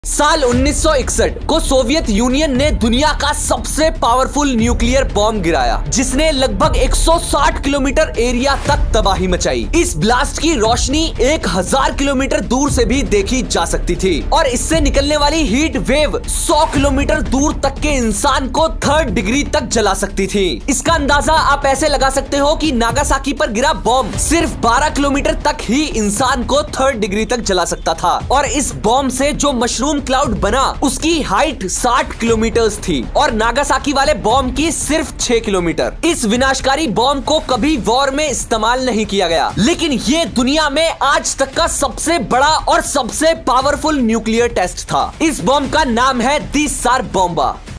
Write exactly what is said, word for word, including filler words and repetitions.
साल उन्नीस सौ इकसठ को सोवियत यूनियन ने दुनिया का सबसे पावरफुल न्यूक्लियर बॉम्ब गिराया, जिसने लगभग एक सौ साठ किलोमीटर एरिया तक तबाही मचाई। इस ब्लास्ट की रोशनी एक हज़ार किलोमीटर दूर से भी देखी जा सकती थी और इससे निकलने वाली हीट वेव सौ किलोमीटर दूर तक के इंसान को थर्ड डिग्री तक जला सकती थी। इसका अंदाजा आप ऐसे लगा सकते हो कि नागासाकी पर गिरा बॉम्ब सिर्फ बारह किलोमीटर तक ही इंसान को थर्ड डिग्री तक जला सकता था और इस बॉम्ब से जो मशरूम क्लाउड बना उसकी हाइट साठ किलोमीटर थी और नागासाकी वाले बॉम्ब की सिर्फ छह किलोमीटर। इस विनाशकारी बॉम्ब को कभी वॉर में इस्तेमाल नहीं किया गया, लेकिन ये दुनिया में आज तक का सबसे बड़ा और सबसे पावरफुल न्यूक्लियर टेस्ट था। इस बॉम्ब का नाम है दी सार बॉम्बा।